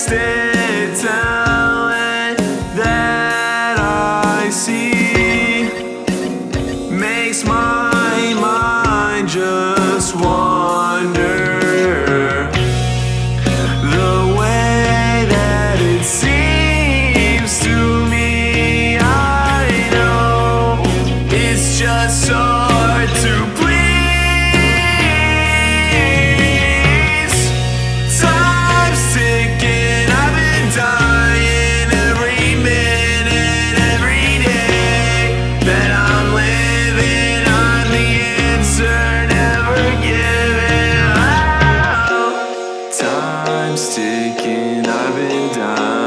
wasted talent that I see makes my mind just wander the way that it seems to me. I know it's just so hard to please. Time's ticking, I've been dying every minute, every day that I'm living. I'm the answer, never giving up. Time's ticking, I've been dying.